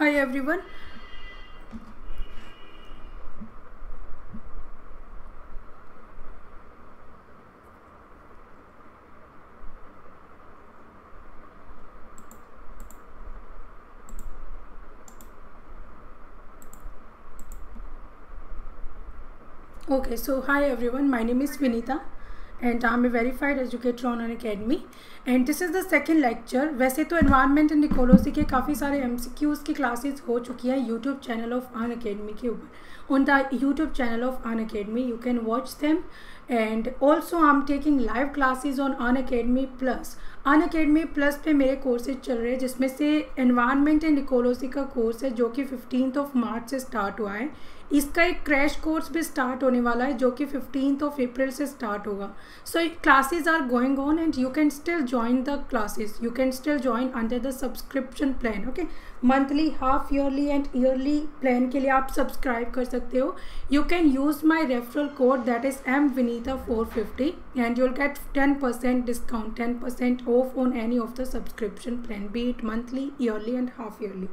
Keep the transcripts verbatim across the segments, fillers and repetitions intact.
Hi everyone. Okay, so hi everyone. My name is Vinita and I'm a verified educator on Unacademy and this is the second lecture. वैसे तो environment and ecology के काफ़ी सारे M C Qs की classes हो चुकी है YouTube channel of Unacademy के ऊपर. On the YouTube channel of Unacademy you can watch them and also I'm taking live classes on Unacademy Plus. Unacademy Plus पे मेरे कोर्सेज चल रहे हैं जिसमें से environment and ecology का कोर्स है जो कि फिफ्टींथ ऑफ मार्च से स्टार्ट हुआ है. इसका एक क्रैश कोर्स भी स्टार्ट होने वाला है जो कि फिफ्टींथ ऑफ अप्रैल से स्टार्ट होगा. So classes are going on and you can still join the classes. You can still join under the subscription plan. Okay, monthly, half yearly and yearly plan के लिए आप subscribe कर सकते हो. You can use my referral code that is M Vinita four fifty and you will get ten percent discount, ten percent off on any of the subscription plan, be it monthly, yearly and half yearly.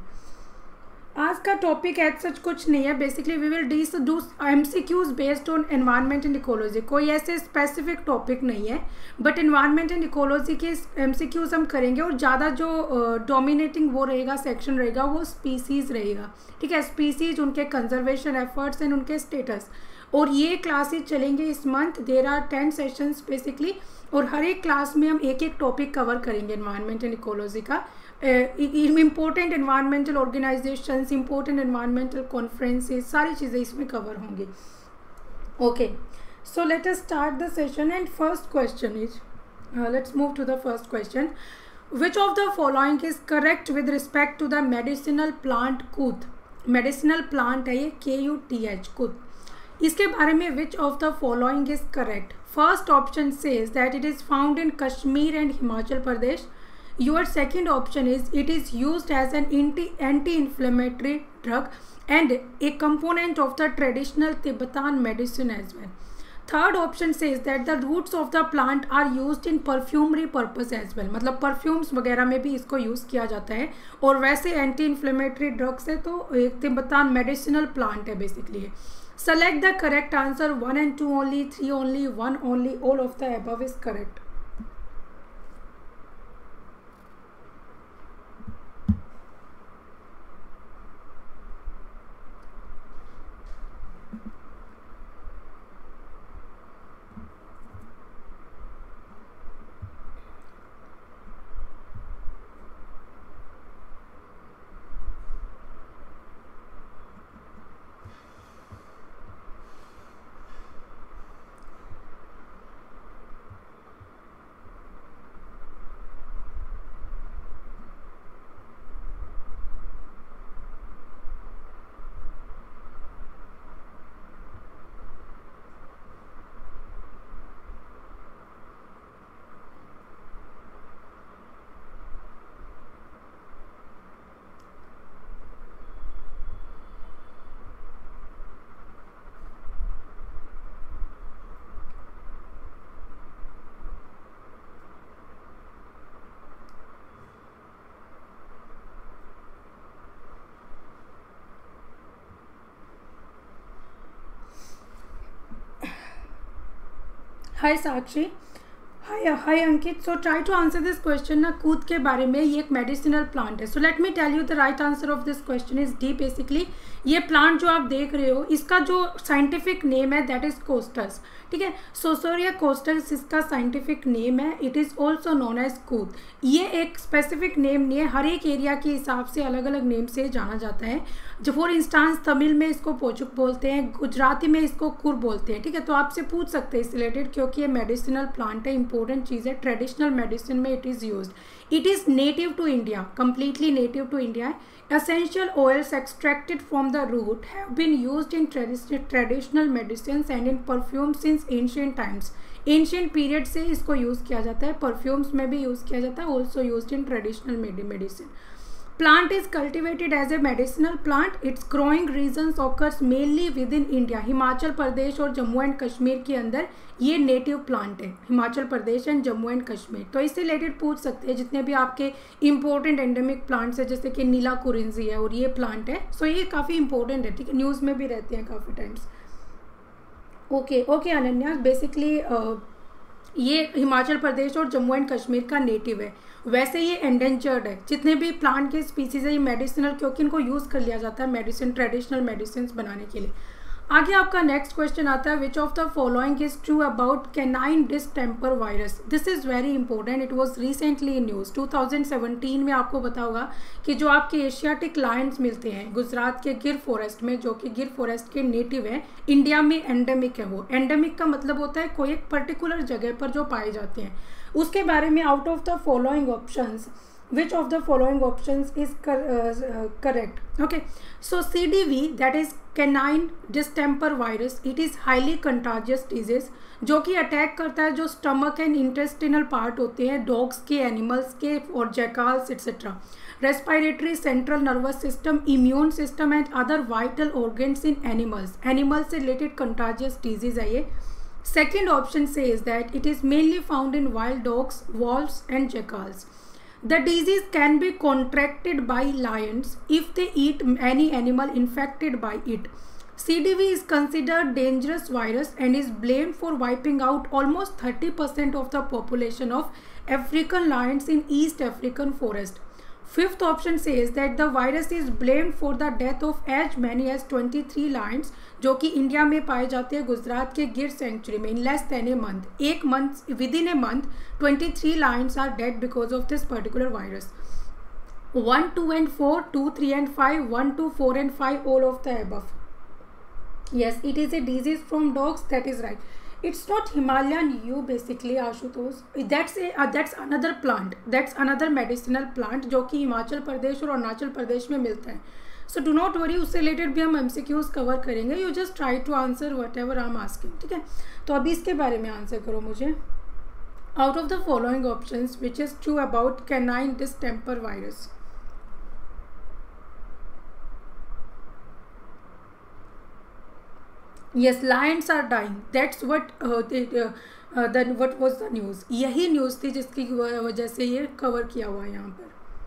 आज का topic as such कुछ नहीं है. Basically we will these do MCQs based on environment and ecology. कोई ऐसे specific topic नहीं है but environment and ecology के एमसीक्यूज हम करेंगे और ज़्यादा जो डोमिनेटिंग uh, वो रहेगा सेक्शन रहेगा वो स्पीसीज़ रहेगा. ठीक है, स्पीसीज, उनके कंजर्वेशन एफर्ट्स एंड उनके स्टेटस. और ये क्लासेज चलेंगे इस month. There are ten sessions basically और हर एक क्लास में हम एक एक टॉपिक कवर करेंगे एनवायरनमेंट एंड इकोलॉजी का. Important environmental organisations, important environmental conferences, सारी चीज़ें इसमें कवर होंगी. Okay, so let us start the session and first question is, let's move to the first question. Which of the following is correct with respect to the medicinal plant kuth. Medicinal plant है ये, के U T H, कूथ. इसके बारे में which of the following is correct. First option says that it is found in Kashmir and Himachal Pradesh. Your second option is it is used as an anti anti-inflammatory drug and a component of the traditional Tibetan medicine as well. Third option says that the roots of the plant are used in perfumery purpose as well. मतलब perfumes वगैरह में भी इसको use किया जाता है और वैसे एंटी इन्फ्लेमेटरी ड्रग्स है तो एक तिब्बतान मेडिसिनल प्लांट है बेसिकली है. Select the correct answer. One and two only, three only, one only, all of the above is correct. Hi Sakshi. Hi, hi Ankit. So try to answer this question ना. कूद के बारे में, ये एक medicinal plant है. So let me tell you the right answer of this question is D. Basically ये plant जो आप देख रहे हो इसका जो साइंटिफिक नेम है दैट इज कोस्टस. ठीक है, सोसोरिया कोस्टस इसका साइंटिफिक नेम है. It is also known as kuth. ये एक स्पेसिफिक नेम नहीं है, हर एक एरिया के हिसाब से अलग अलग नेम से जाना जाता है. जो फॉर इंस्टांस तमिल में इसको पोचुक बोलते हैं, गुजराती में इसको कुर बोलते हैं. ठीक है, तो आपसे पूछ सकते हैं इस रिलेटेड क्योंकि ये मेडिसिनल प्लांट है, इंपॉर्टेंट चीज़ है. ट्रेडिशनल मेडिसिन में it is used. It is native to India, completely native to India. Essential oils extracted from the root have been used in tradi traditional medicines and in perfumes since ancient times. Ancient period से इसको use किया जाता है, perfumes में भी use किया जाता है, also used in traditional medicine. Plant is cultivated as a medicinal plant. It's growing regions occurs mainly within India. Himachal Pradesh और जम्मू एंड कश्मीर के अंदर ये नेटिव प्लांट है, हिमाचल प्रदेश एंड जम्मू एंड कश्मीर. तो इससे रिलेटेड पूछ सकते हैं जितने भी आपके इंपॉर्टेंट एंडेमिक प्लांट्स है, जैसे कि नीला कुरिंजी है और ये प्लांट है. सो so ये काफ़ी इंपॉर्टेंट है, ठीक है, न्यूज़ में भी रहते हैं काफ़ी times. Okay okay Ananya, basically ये हिमाचल प्रदेश और जम्मू एंड कश्मीर का नेटिव है. वैसे ये एंडेंजर्ड है. जितने भी प्लांट के स्पीसीज है ये मेडिसिनल, क्योंकि इनको यूज़ कर लिया जाता है मेडिसिन, ट्रेडिशनल मेडिसिन बनाने के लिए. आगे आपका नेक्स्ट क्वेश्चन आता है, which of the following is true about canine distemper virus. This is very important. It was recently in news. Two thousand seventeen में आपको पता होगा कि जो आपके एशियाटिक लायंस मिलते हैं गुजरात के गिर फॉरेस्ट में, जो कि गिर फॉरेस्ट के नेटिव हैं, इंडिया में एंडेमिक है. वो एंडेमिक का मतलब होता है कोई एक पर्टिकुलर जगह पर जो पाए जाते हैं. उसके बारे में out of the following options which of the following options is cor uh, correct. Okay, so C D V, that is canine distemper virus, it is highly contagious disease जो कि अटैक करता है जो स्टमक एंड इंटेस्टिनल पार्ट होते हैं dogs के, animals के और jackals etcetera. Respiratory, central nervous system, immune system and other vital organs in animals. Animals से रिलेटेड कंटाजियस डिजीज है ये. Second option says that it is mainly found in wild dogs, wolves and jackals. The disease can be contracted by lions if they eat any animal infected by it. C D V is considered dangerous virus and is blamed for wiping out almost thirty percent of the population of African lions in East African forest. Fifth option says that the virus is blamed for the death of as many as twenty-three lions जो कि India में पाए जाते हैं गुजरात के Gir sanctuary में. In less than a month, एक month, within a month twenty-three lions are dead because of this particular virus. one, two and four, two, three and five, one, two, four and five, all of the above. Yes, it is a disease from dogs, that is right. It's not Himalayan yew basically, Ashutosh. That's a uh, that's another plant. That's another medicinal plant जो कि हिमाचल प्रदेश और अरुणाचल प्रदेश में मिलता है. So do not worry, उससे related भी हम M C Qs कवर करेंगे. You just try to answer whatever I'm asking, ठीक है. तो अभी इसके बारे में आंसर करो मुझे. Out of the following options, which is true about canine distemper virus? Yes, lions are dying. That's what uh, they, uh, uh, then what was the news. यही न्यूज़ थी जिसकी वजह से ये कवर किया हुआ है यहाँ पर.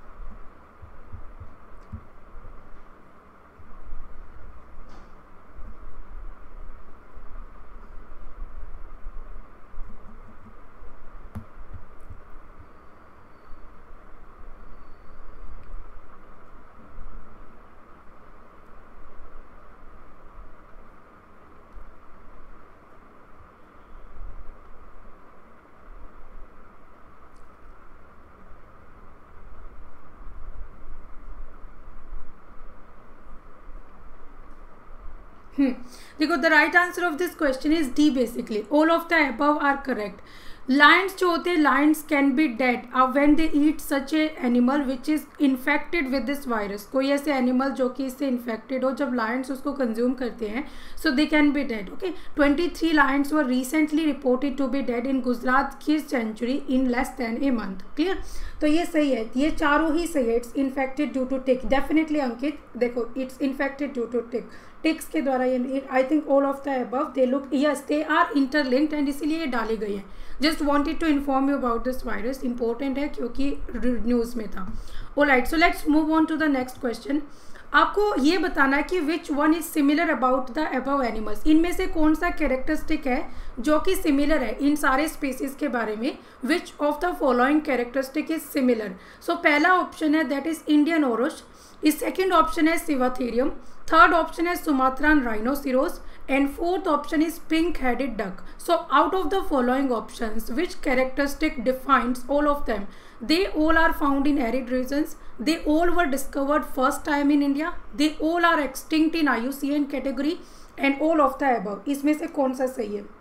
देखो, the right answer of this question is D. Basically all of the above are correct. Lions जो होते हैं, lions can be dead when they eat such a animal which is infected with this virus. कोई ऐसे animal जो कि इससे infected हो, जब लायंस उसको कंज्यूम करते हैं, so they can be dead. Okay, twenty three lions were recently reported to be dead in Gujarat Gir sanctuary in less than a month. Clear? तो ये सही है, ये चारों ही सही है. It's infected due to tick. Definitely Ankit, देखो, it's infected due to tick. Ticks के द्वारा ये, I think all of the above they look, yes they are interlinked and इसीलिए ये डाले गए हैं. Just wanted to inform you about this virus. Important है क्योंकि न्यूज़ में था. Alright, so let's move on to the next question. आपको ये बताना है कि which one is similar about the above animals. इनमें से कौन सा कैरेक्टरिस्टिक है जो कि सिमिलर है इन सारे स्पीसीज के बारे में. Which of the following characteristic is similar. So पहला ऑप्शन है दैट इज इंडियन ओरोश. इस सेकेंड ऑप्शन है सिवाथेरियम. थर्ड ऑप्शन है Sumatran rhinoceros and fourth option is pink headed duck. So out of the following options which characteristic defines all of them. They all are found in arid regions. They all were discovered first time in India. They all are extinct in I U C N category and all of the above. इसमें से कौन सा सही है?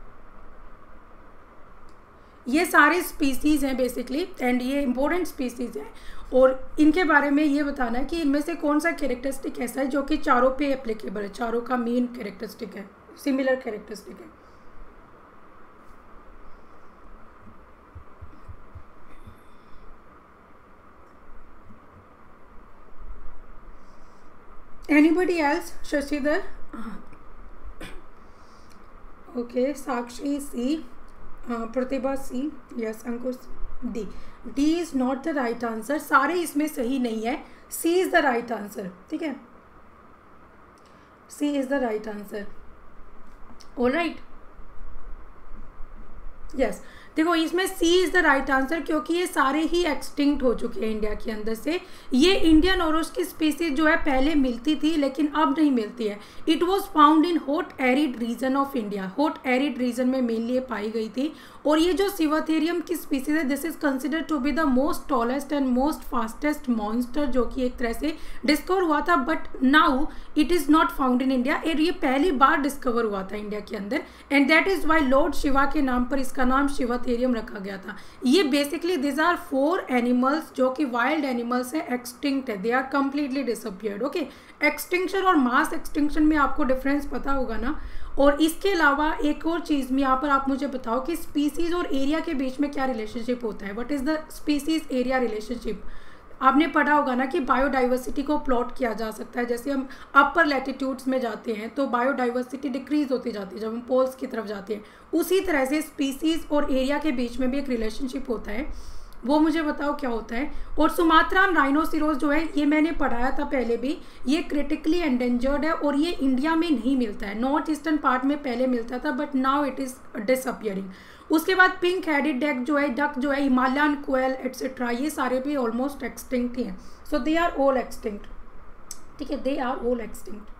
ये सारे species हैं basically and ये इंपॉर्टेंट स्पीसीज हैं और इनके बारे में ये बताना है कि इनमें से कौन सा कैरेक्टरिस्टिक ऐसा है जो कि चारों पे एप्लीकेबल है, चारों का मेन कैरेक्टरिस्टिक है, सिमिलर कैरेक्टरिस्टिक है. Anybody else? Shashidhar? Okay, Sakshi C, Pratibha C, yes, Ankush D. D is not the right answer, सारे इसमें सही नहीं है, C is the right answer, ठीक है, C is the right answer. All right, yes, देखो इसमें C is the right answer क्योंकि ये सारे ही एक्सटिंक्ट हो चुके हैं इंडिया के अंदर से। ये इंडियन ओरोस की स्पीसीज जो है पहले मिलती थी लेकिन अब नहीं मिलती है। It was found in hot arid region of India, hot arid region में मेनली ये पाई गई थी। और ये जो सिवथेरियम की स्पीसीज है, this is considered to be the most tallest and most fastest monster, जो कि एक तरह से डिस्कवर हुआ था, but now it is not found in India. और ये पहली बार डिस्कवर हुआ था इंडिया के अंदर, and that is why lord Shiva के नाम पर इसका नाम शिवथेरियम रखा गया था। ये basically this are four animals जो कि वाइल्ड एनिमल्स है, एक्सटिंक्ट है, they are completely disappeared. Okay, extinction और मास एक्सटिंक्शन में आपको डिफरेंस पता होगा ना। और इसके अलावा एक और चीज़ में यहाँ पर आप मुझे बताओ कि स्पीसीज और एरिया के बीच में क्या रिलेशनशिप होता है। What is the species area relationship? आपने पढ़ा होगा ना कि बायोडाइवर्सिटी को प्लॉट किया जा सकता है। जैसे हम अपर लैटिट्यूड्स में जाते हैं तो बायोडाइवर्सिटी डिक्रीज होती जाती है जब हम पोल्स की तरफ जाते हैं। उसी तरह से स्पीसीज और एरिया के बीच में भी एक रिलेशनशिप होता है, वो मुझे बताओ क्या होता है। और सुमात्रान राइनोसिरोस जो है, ये मैंने पढ़ाया था पहले भी, ये क्रिटिकली एंडेंजर्ड है और ये इंडिया में नहीं मिलता है। नॉर्थ ईस्टर्न पार्ट में पहले मिलता था but now it is disappearing. उसके बाद पिंक हेडेड डक जो है डक जो है हिमालयन क्वेल एटसेट्रा, ये सारे भी ऑलमोस्ट एक्सटिंक्ट ही हैं। So they are all extinct, ठीक है, they are all extinct.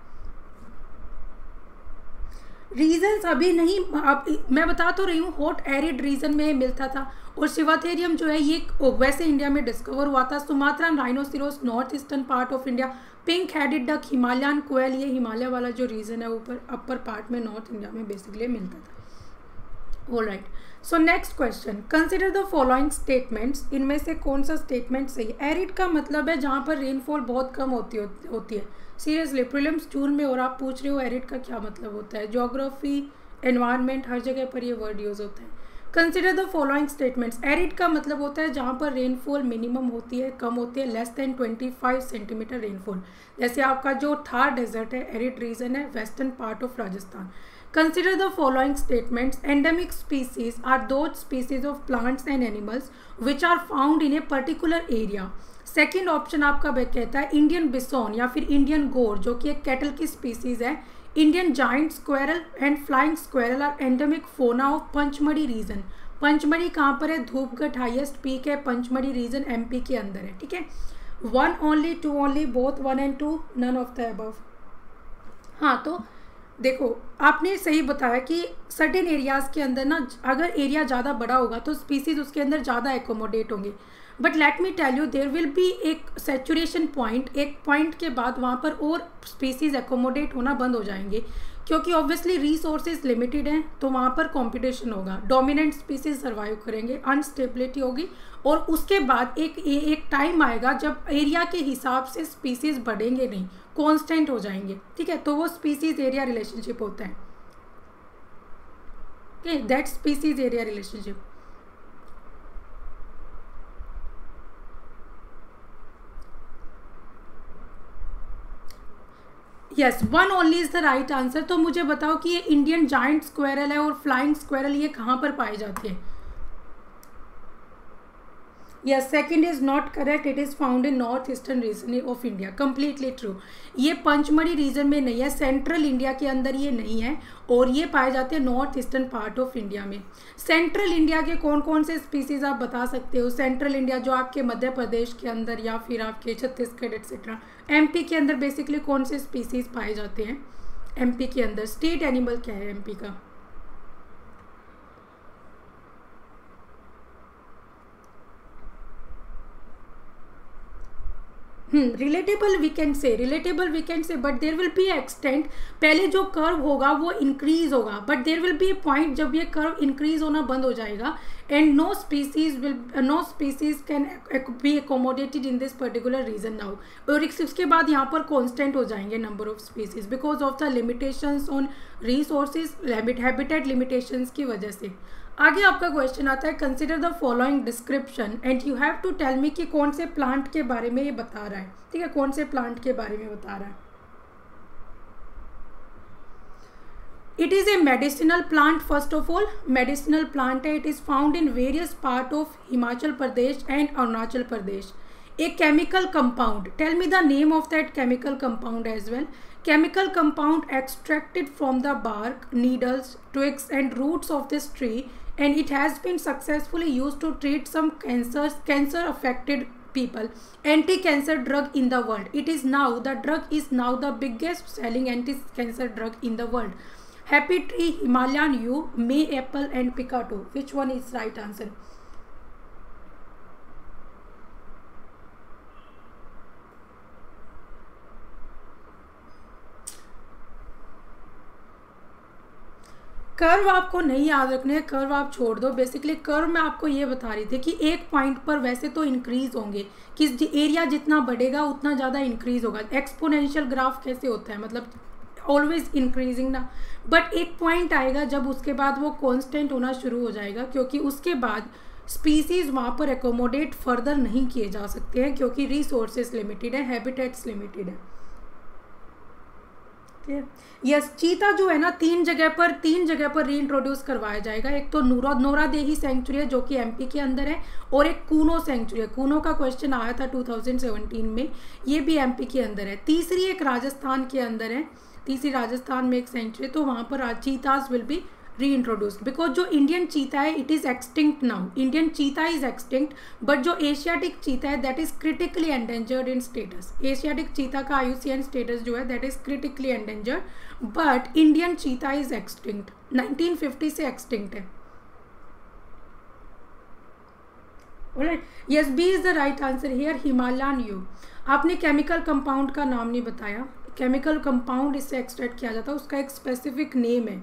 Reasons अभी नहीं, अब मैं बता तो रही हूँ, हॉट एरिड रीजन में मिलता था। और शिवथेरियम जो है ये वैसे इंडिया में डिस्कवर हुआ था। Sumatran rhinoceros north eastern part of India, pink headed duck Himalayan quail, ये हिमालय वाला जो रीजन है ऊपर अपर पार्ट में नॉर्थ इंडिया में बेसिकली मिलता था। All right, so next question, consider the following statements, इनमें से कौन सा स्टेटमेंट सही है। एरिड का मतलब है जहाँ पर रेनफॉल बहुत कम होती होती है। सीरियसली प्रीलिम्स जून में और आप पूछ रहे हो एरिड का क्या मतलब होता है। ज्योग्राफी, एनवायरनमेंट, हर जगह पर ये वर्ड यूज होता है। Consider the following statements, arid का मतलब होता है जहाँ पर रेनफॉल मिनिमम होती है, कम होती है, लेस देन पच्चीस सेंटीमीटर रेनफॉल। जैसे आपका जो थार डेजर्ट है एरिड रीजन है, western part of Rajasthan. Consider the following statements. Endemic species are those species of plants and animals which are found in a particular area. Second option आपका कहता है Indian bison या फिर इंडियन गोर, जो कि एक कैटल की स्पीसीज है। Indian giant squirrel and flying squirrel are endemic fauna of Pachmarhi region. Pachmarhi कहाँ पर है? धूपगढ़ हाईएस्ट पीक है, पंचमढ़ी रीजन एमपी के अंदर है, ठीक है। One only, two only, both one and two, none of the above. हाँ, तो देखो आपने सही बताया कि सर्टेन एरियाज़ के अंदर ना, अगर एरिया ज़्यादा बड़ा होगा तो स्पीसीज उसके अंदर ज़्यादा एकोमोडेट होंगे। But let me tell you, there will be एक सैचुरेशन पॉइंट, एक पॉइंट के बाद वहाँ पर और स्पीसीज एकोमोडेट होना बंद हो जाएंगे, क्योंकि ऑब्वियसली रिसोर्सेज लिमिटेड हैं, तो वहाँ पर कंपटीशन होगा, डोमिनेंट स्पीसीज सर्वाइव करेंगे, अनस्टेबिलिटी होगी। और उसके बाद एक एक टाइम आएगा जब एरिया के हिसाब से स्पीसीज बढ़ेंगे नहीं, कांस्टेंट हो जाएंगे, ठीक है। तो वो स्पीसीज एरिया रिलेशनशिप होता है, okay, that species area relationship. Yes, one only is the right answer. तो मुझे बताओ कि ये इंडियन जाइंट स्क्वेरल है और फ्लाइंग स्क्वेरल ये कहाँ पर पाए जाते हैं। Yes, second is not correct, it is found in north eastern region of India, completely true. ये पंचमढ़ी रीजन में नहीं है, सेंट्रल इंडिया के अंदर ये नहीं है, और ये पाए जाते हैं north eastern part of India में। सेंट्रल इंडिया के कौन कौन से स्पीसीज आप बता सकते हो? सेंट्रल इंडिया जो आपके मध्य प्रदेश के अंदर या फिर आपके छत्तीसगढ़ एक्सेट्रा, एमपी के अंदर बेसिकली कौन से स्पीसीज पाए जाते हैं? एमपी के अंदर स्टेट एनिमल क्या है एमपी का? Hmm relatable we can say, relatable we can say, but there will be extent. पहले जो कर्व होगा वो इंक्रीज होगा, but there will be a point जब ये कर्व इंक्रीज होना बंद हो जाएगा, and no species will no species can be accommodated in this particular region now. और उसके बाद यहाँ पर कॉन्स्टेंट हो जाएंगे number of species because of the limitations on resources, habitat limitations की वजह से। आगे आपका क्वेश्चन आता है, consider the following description and you have to tell me कि कौन से प्लांट के बारे में ये बता रहा है, ठीक है, कौन से प्लांट के बारे में बता रहा है। It is a medicinal plant. First of all medicinal plant है. It is found in various part of Himachal Pradesh and Arunachal Pradesh. A chemical compound. Tell me the name of that chemical compound as well. Chemical compound extracted from the bark, needles, twigs and roots of this tree, and it has been successfully used to treat some cancers, cancer affected people. Anti-cancer drug in the world. It is now, the drug is now the biggest selling anti-cancer drug in the world. Happy tree, Himalayan yew, May apple and picato. Which one is right answer? Curve आपको नहीं याद रखने हैं, curve आप छोड़ दो. Basically curve मैं आपको ये बता रही थी कि एक पॉइंट पर वैसे तो इंक्रीज होंगे कि एरिया जितना बढ़ेगा उतना ज़्यादा इंक्रीज होगा. एक्सपोनेंशियल ग्राफ कैसे होता है, मतलब ऑलवेज इंक्रीजिंग ना. बट एक पॉइंट आएगा जब उसके बाद वो कांस्टेंट होना शुरू हो जाएगा, क्योंकि उसके बाद स्पीसीज वहाँ पर एकोमोडेट फर्दर नहीं किए जा सकते हैं, क्योंकि रिसोर्सेज लिमिटेड है, हैबिटेट्स लिमिटेड है. यस, चीता जो है ना तीन जगह पर तीन जगह पर री इंट्रोड्यूस करवाया जाएगा. एक तो नूरा नोरादेही सेंचुरी है जो कि एमपी के अंदर है, और एक कूनो सेंचुरी है. कूनो का क्वेश्चन आया था टू थाउजेंड सेवेंटीन में, ये भी एमपी के अंदर है. तीसरी एक राजस्थान के अंदर है, तीसरी राजस्थान में एक सेंचुरी, तो वहाँ पर cheetahs will be reintroduced. Because जो इंडियन चीता है it is extinct now. Indian cheetah is extinct, but जो एशियाटिक चीता है that is critically endangered in status. Asiatic cheetah का आईयूसीएन स्टेटस जो है that is critically endangered, but Indian cheetah is extinct. Nineteen fifty से extinct है. Yes, B is the right answer here, Himalayan yew. आपने chemical compound का नाम नहीं बताया. केमिकल कंपाउंड इससे एक्सट्रैक्ट किया जाता है, उसका एक स्पेसिफिक नेम है.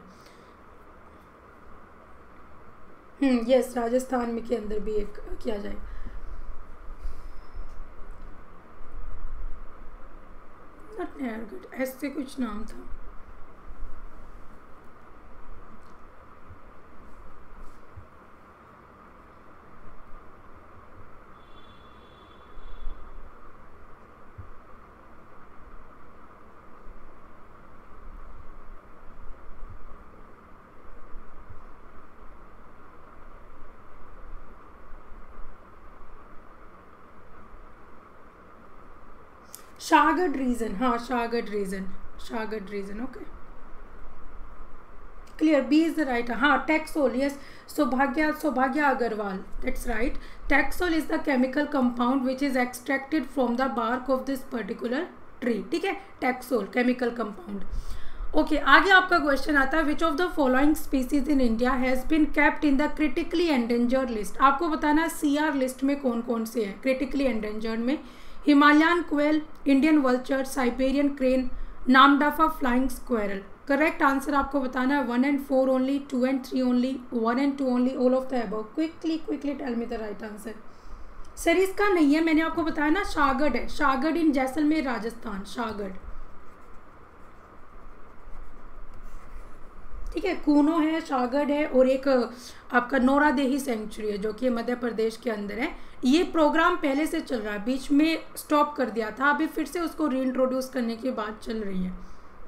हम्म यस, राजस्थान में के अंदर भी एक किया जाए. नॉट नायरगढ़, ऐसे कुछ नाम था. शागड रीजन. हाँ, शागड रीजन, शागड रीजन. Okay, clear. B is the right. हाँ, taxol. Yes, Saubhagya Saubhagya Agarwal, that's right. Taxol is the chemical compound which is extracted from the bark of this particular tree. ठीक है, टैक्सोल केमिकल कंपाउंड. ओके, आगे आपका क्वेश्चन आता है, which of the following species in India has been kept in the critically endangered list. आपको बताना है CR list में कौन कौन से हैं क्रिटिकली एंडेंजर्ड में. Himalayan quail, Indian vulture, Siberian crane, Namdapha flying squirrel. Correct answer आपको बताना है one and four only, two and three only, one and two only, all of the above. Quickly quickly tell me the right answer. Sir इसका नहीं है, मैंने आपको बताया ना, शागड है. शागड इन जैसलमेर राजस्थान, शागड. ठीक है, कूनो है, शागड है, और एक आपका नोरादेही सेंचुरी है जो कि मध्य प्रदेश के अंदर है. ये प्रोग्राम पहले से चल रहा है, बीच में स्टॉप कर दिया था, अभी फिर से उसको रीइंट्रोड्यूस करने की बात चल रही है.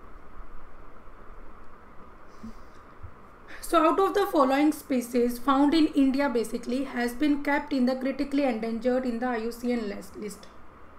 So out of the following species found in India basically has been kept in the critically endangered in the I U C N list.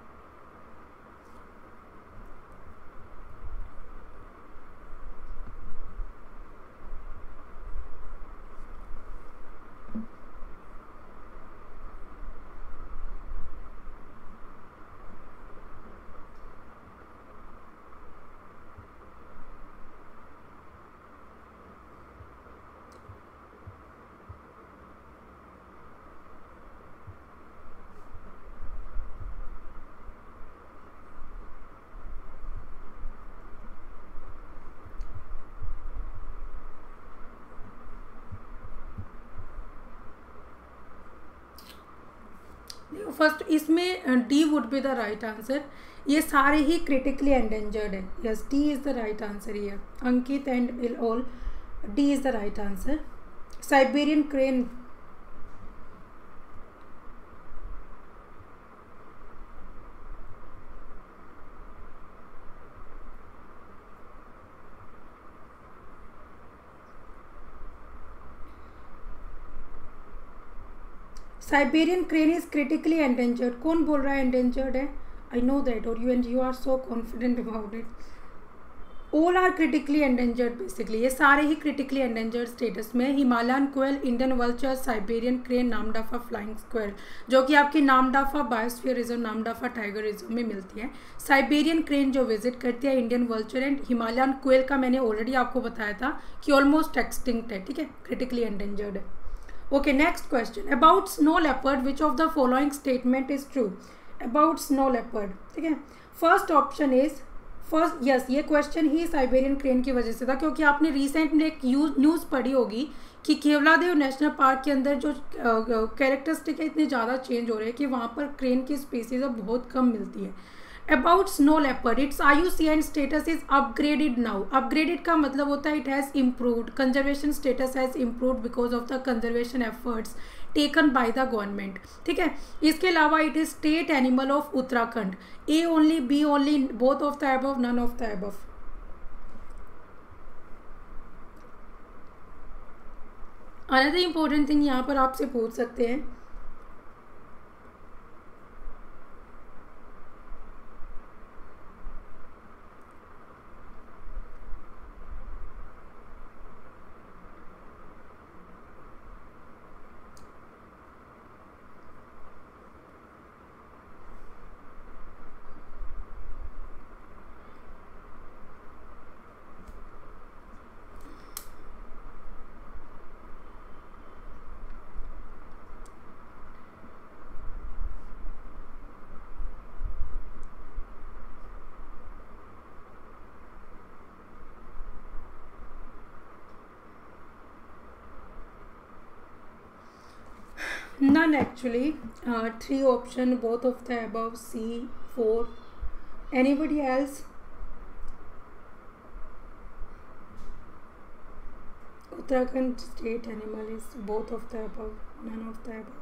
First इसमें D would be the right answer. ये सारे ही critically endangered है. Yes, D is the right answer here. Ankit and all, D is the right answer. Siberian crane, Siberian crane is critically endangered, कौन बोल रहा है endangered है? आई नो दैट और you and you are so confident about it. All are critically endangered basically, ये सारे ही critically endangered status में. Himalayan quail, Indian vulture, Siberian crane, Namdapha flying squirrel, जो कि आपकी Namdapha biosphere reserve, Namdapha tiger reserve में मिलती है. साइबेरियन क्रेन जो विजिट करती है, Indian vulture and Himalayan quail का मैंने ऑलरेडी आपको बताया था कि ऑलमोस्ट एक्सटिंक्ट है, ठीक है, क्रिटिकली एंडेंजर्ड है. Okay, next question. About snow leopard which of the following statement is true? About snow leopard, ठीक है, first option is first yes. ये क्वेश्चन ही साइबेरियन क्रेन की वजह से था, क्योंकि आपने रिसेंट में एक न्यूज़ पढ़ी होगी कि केवलादेव नेशनल पार्क के अंदर जो कैरेक्टरिस्टिक है इतने ज़्यादा चेंज हो रहे हैं कि वहाँ पर क्रेन की स्पीसीज अब बहुत कम मिलती है. About snow leopard, its I U C N status is upgraded now. Upgraded का मतलब होता है it has improved, conservation status has improved because of the conservation efforts taken by the government, ठीक है. इसके अलावा it is state animal of Uttarakhand. A only, B only, both of the above, none of the above. Another important thing यहाँ पर आपसे पूछ सकते हैं, none actually. Uh, three option, both of the above, C, four. Anybody else? Uttarakhand state animal is both of the above, none of the above.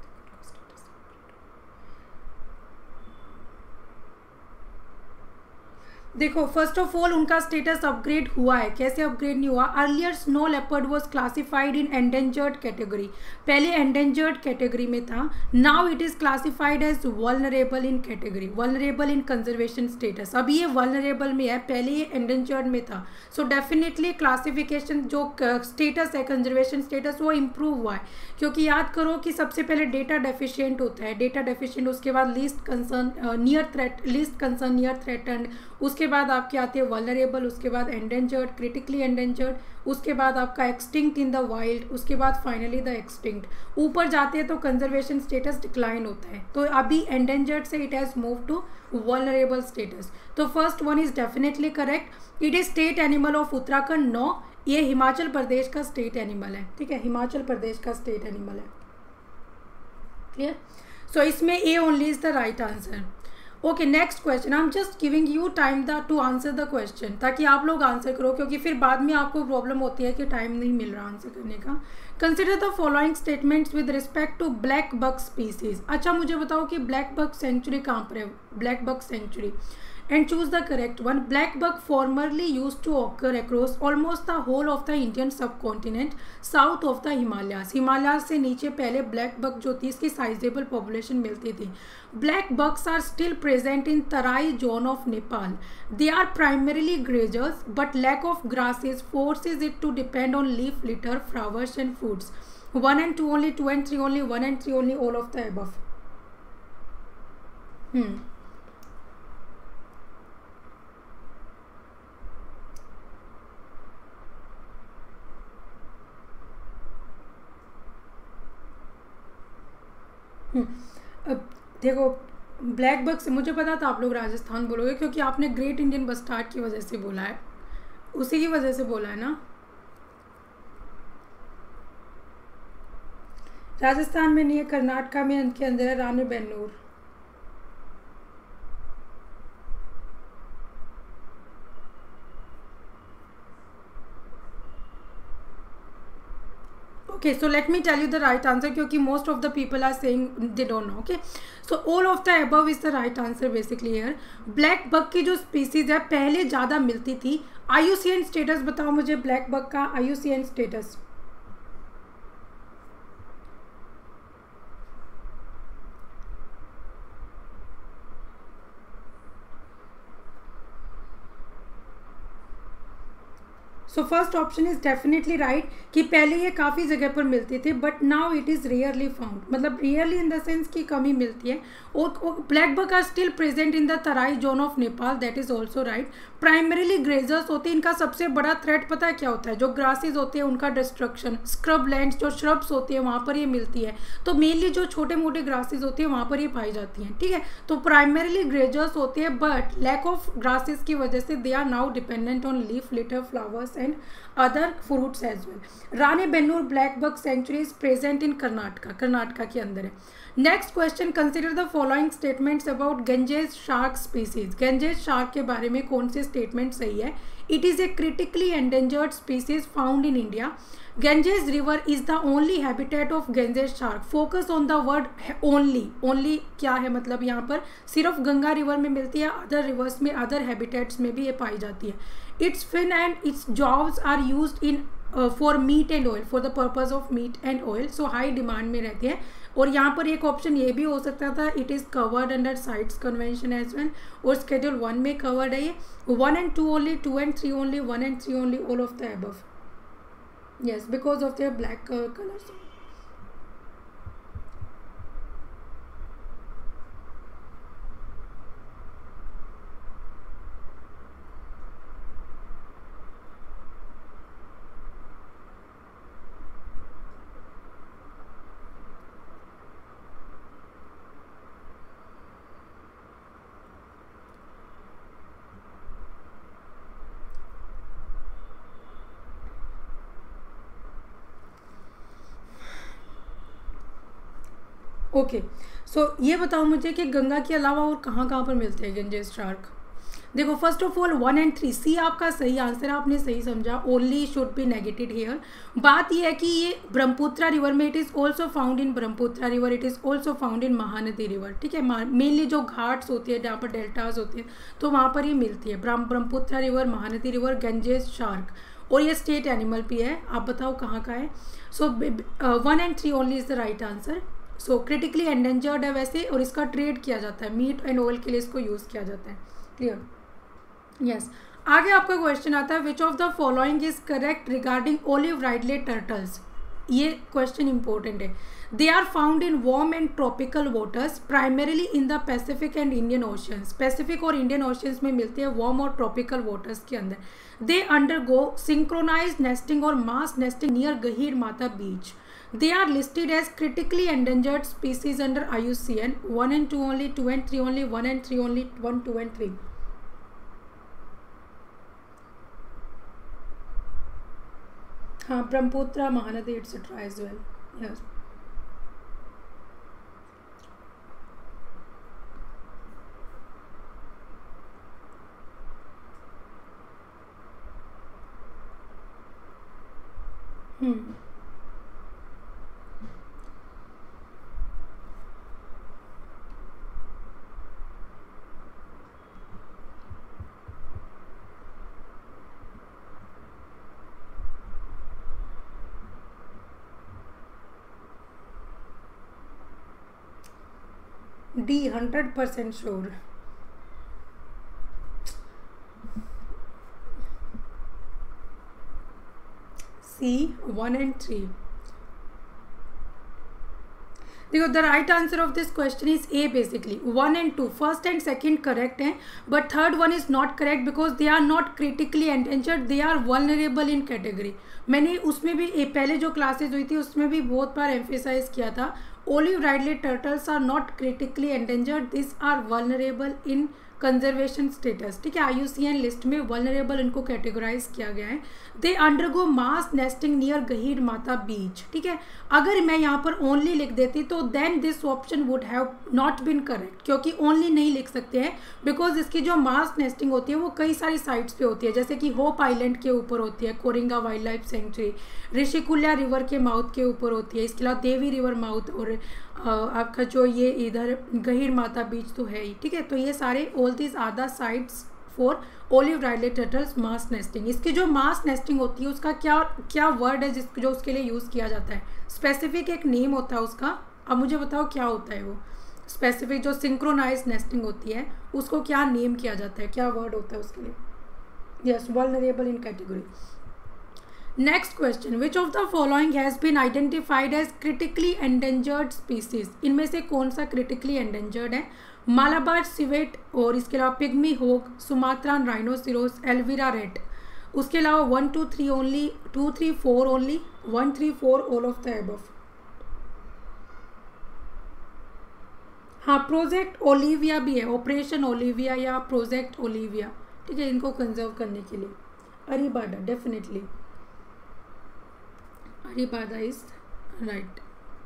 देखो, first of all उनका status upgrade हुआ है. कैसे अपग्रेड नहीं हुआ? Earlier snow leopard was classified in endangered category, पहले endangered category में था. Now it is classified as vulnerable in category, vulnerable in conservation status. अभी ये वल्नरेबल में है, पहले ये एंडेंजर्ड में था. सो डेफिनेटली क्लासिफिकेशन जो स्टेटस है, कंजर्वेशन स्टेटस, वो इम्प्रूव हुआ है. क्योंकि याद करो कि सबसे पहले डेटा डेफिशिएंट होता है, डेटा डेफिशिएंट, उसके बाद least concern near threat, least concern near threatened, उसके बाद आपकी आती है वल्नरेबल, उसके बाद एंडेंजर्ड, क्रिटिकली एंडेंजर्ड, उसके बाद आपका एक्सटिंक्ट इन द वाइल्ड, उसके बाद फाइनली द एक्सटिंक्ट. ऊपर जाते हैं तो कंजर्वेशन स्टेटस डिक्लाइन होता है. तो अभी एंडेंजर्ड से it has move to vulnerable status. तो first one is definitely correct. It is state animal of Uttarakhand. No, ये हिमाचल प्रदेश का स्टेट एनिमल है, ठीक है, हिमाचल प्रदेश का स्टेट एनिमल है. क्लियर? सो इसमें A only is the right answer. Okay, next question. I am just giving you time the to answer the question, ताकि आप लोग आंसर करो, क्योंकि फिर बाद में आपको प्रॉब्लम होती है कि टाइम नहीं मिल रहा आंसर करने का. Consider the following statements with respect to black buck species. अच्छा, मुझे बताओ कि ब्लैक बक सेंचुरी कहाँ पर है? Black buck sanctuary. And choose the correct one. Black buck formerly used to occur across almost the whole of the Indian subcontinent south of the Himalayas. Himalayas से नीचे पहले black buck जो थी, इसकी sizable population मिलती थी. Black bucks are still present in Tarai zone of Nepal. They are primarily grazers, but lack of grasses forces it to depend on leaf litter, flowers and fruits. One and two only, two and three only, one and three only, all of the above. Hmm. अब देखो, black buck से मुझे पता था आप लोग राजस्थान बोलोगे, क्योंकि आपने ग्रेट इंडियन बस्टार्ड की वजह से बोला है, उसी की वजह से बोला है ना. राजस्थान में नहीं है, कर्नाटका में के अंदर है, Ranebennur. Okay, so let me tell you the right answer, क्योंकि most of the people are saying they don't know. Okay, so all of the above is the right answer basically here. Black buck की जो species है पहले ज़्यादा मिलती थी. I U C N status बताओ मुझे black buck का I U C N status. So first option is definitely right कि पहले ये काफ़ी जगह पर मिलती थी but now it is rarely found, मतलब रेयरली इन द सेंस की कमी मिलती है। और black buck are still present in the Terai zone of Nepal, that is also right. Primarily grazers होते हैं, इनका सबसे बड़ा थ्रेट पता है क्या होता है, जो ग्रासेज होते हैं उनका डिस्ट्रक्शन, स्क्रब लैंड्स जो श्रब्स होती है वहाँ पर ये मिलती है, तो मेनली जो छोटे मोटे ग्रासेज होती है वहाँ पर ये पाई जाती हैं, ठीक है। तो प्राइमरीली ग्रेजर्स होते हैं बट लैक ऑफ ग्रासेज की वजह से they are now dependent on leaf litter, flowers and other fruits as well. Rani Bennur black buck sanctuary is present in Karnataka, Karnataka के अंदर है। Next question, consider the following statements about Ganges shark species. Ganges shark के बारे में कौन से स्टेटमेंट सही है? It is a critically endangered species found in India. Ganges river is the only habitat of Ganges shark. Focus on the word only. Only क्या है मतलब यहाँ पर सिर्फ गंगा रिवर में मिलती है, अदर रिवर्स में, अदर हैबिटेट्स में भी ये पाई जाती है। इट्स फिन एंड इट्स जॉब्स are used in for meat and oil, for the purpose of meat and oil, so high demand में रहती है। और यहाँ पर एक ऑप्शन ये भी हो सकता था, it is covered under CITES convention as well, और शेड्यूल वन में कवर्ड है ये। One and two only, two and three only, one and three only, all of the above, yes, because of their black uh, colors. Okay, so ये बताओ मुझे कि गंगा के अलावा और कहाँ कहाँ पर मिलते हैं गंजेस शार्क। देखो first of all one and three, C आपका सही आंसर, आपने सही समझा, only should be negated here. बात यह है कि ये ब्रह्मपुत्रा रिवर में, it is also found in Brahmaputra river, it is also found in Mahanadi river, ठीक है। मेनली जो घाट्स होती है जहाँ पर डेल्टाज होती है तो वहाँ पर ये मिलती है, Brahmaputra river, Mahanadi river, Ganges shark, और ये स्टेट एनिमल भी है। आप बताओ कहाँ का है। So one and three only is the right answer. So critically endangered है वैसे, और इसका ट्रेड किया जाता है, मीट एंड ऑयल के लिए इसको यूज़ किया जाता है, क्लियर, यस yes. आगे आपका क्वेश्चन आता है, which of the following is correct regarding olive ridley turtles. ये क्वेश्चन इंपॉर्टेंट है। They are found in warm and tropical waters, primarily in the Pacific and Indian oceans. Pacific और Indian oceans में मिलते हैं, warm और tropical waters के अंदर। They undergo synchronise nesting और मास nesting near Gahirmatha beach. They are listed as critically endangered species under I U C N. One and two only, two and three only, one and three only, one, two and three. हाँ, Brahmaputra, Mahanadi, etcetera as well. Yes. Hmm. D, hundred percent sure. C, one and three. देखो the right answer of this question is A, basically one and two, first and second correct हैं, but third one is not correct because they are not critically endangered, they are vulnerable in category. मैंने उसमें भी पहले जो classes हुई थी उसमें भी बहुत बार एम्फेसाइज किया था, olive ridley turtles are not critically endangered, this are vulnerable in conservation status, ठीक है। I U C N list में वल्नरेबल इनको कैटेगराइज किया गया है। They undergo mass nesting near Gahirmatha बीच, ठीक है। अगर मैं यहाँ पर ओनली लिख देती तो then this option would have not been correct, क्योंकि ओनली नहीं लिख सकते हैं बिकॉज इसकी जो मास नेस्टिंग होती है वो कई सारी साइट्स पे होती है, जैसे कि होप आइलैंड के ऊपर होती है, Coringa wildlife sanctuary, Rushikulya river के माउथ के ऊपर होती है, इसके अलावा देवी रिवर माउथ, और आपका जो ये इधर गहीर माता बीच तो है ही, ठीक है। तो ये सारे all these are the sites for olive ridley turtles mass nesting. इसकी जो मास नेस्टिंग होती है उसका क्या क्या वर्ड है जिस जो उसके लिए यूज़ किया जाता है, स्पेसिफिक एक नेम होता है उसका। अब मुझे बताओ क्या होता है वो स्पेसिफिक जो सिंक्रोनाइज नेस्टिंग होती है उसको क्या नेम किया जाता है, क्या वर्ड होता है उसके लिए। Yes, vulnerable in category. Next question, which of the following has been identified as critically endangered species, इनमें से कौन सा क्रिटिकली एंडेंजर्ड है? मालाबार सिवेट, और इसके अलावा पिग्मी होग, सुमात्रान राइनोसिरोस, एल्विरा रेट। उसके अलावा one two three only, two three four only, one three four all of the above. हाँ, प्रोजेक्ट ओलिविया भी है, ऑपरेशन ओलिविया या प्रोजेक्ट ओलिविया, ठीक है, इनको कंजर्व करने के लिए। Arribada, definitely arribada is right.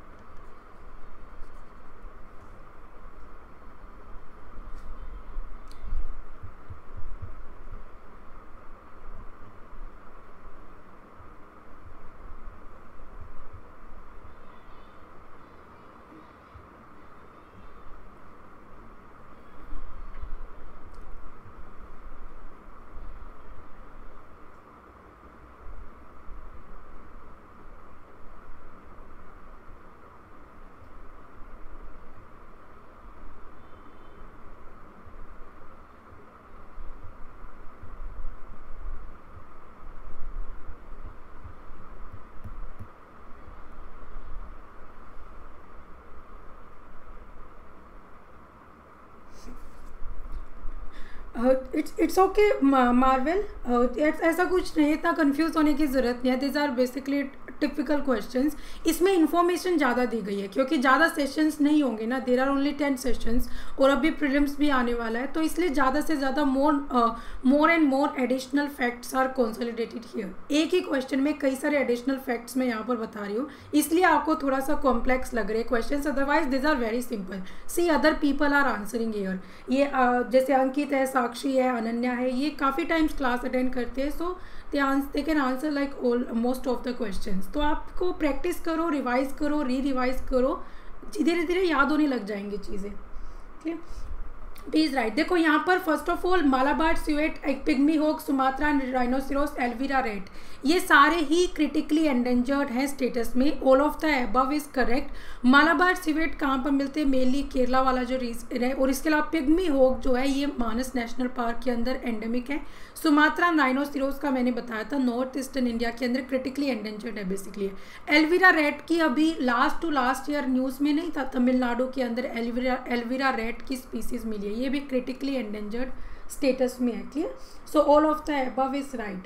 It's it's okay Marvel, ऐसा कुछ नहीं, इतना कंफ्यूज होने की ज़रूरत नहीं है। This are basically typical questions. इसमें इंफॉर्मेशन ज़्यादा दी गई है क्योंकि ज़्यादा सेशंस नहीं होंगे ना, there are only ten sessions, और अभी प्रीलिम्स भी आने वाला है, तो इसलिए ज़्यादा से ज़्यादा more more and more additional facts are consolidated here. एक ही क्वेश्चन में कई सारे एडिशनल फैक्ट्स मैं यहाँ पर बता रही हूँ, इसलिए आपको थोड़ा सा कॉम्प्लेक्स लग रहे हैं question, otherwise this are very simple. See other people are answering here. ये uh, जैसे अंकित है, साक्षी है, अनन्या है, ये काफ़ी टाइम्स क्लास अटेंड करते हैं, so they can answer like all most of the questions. तो आपको प्रैक्टिस करो, रिवाइज करो, री रिवाइज करो, धीरे धीरे याद होने लग जाएंगी चीज़ें। ठीक है, प्लीज राइट। देखो यहाँ पर first of all Malabar civet, pygmy hog, Sumatra rhinoceros, Elvira rat, ये सारे ही क्रिटिकली एंडेंजर्ड हैं स्टेटस में। All of the above is correct. Malabar civet कहाँ पर मिलते हैं? मेनली केरला वाला जो रीजन है, और इसके अलावा पिग्मी होक जो है ये मानस नेशनल पार्क के अंदर एंडेमिक है। सुमात्रा राइनोसिरोस का मैंने बताया था नॉर्थ ईस्टर्न इंडिया के अंदर क्रिटिकली एंडेंजर्ड है बेसिकली। एल्विरा रेट की अभी last to last year news में नहीं था, तमिलनाडु के अंदर एल्विरा एल्विरा रेट की स्पीसीज मिली है, ये भी क्रिटिकली एंडेंजर्ड स्टेटस में है। Clear? So all of the above is right.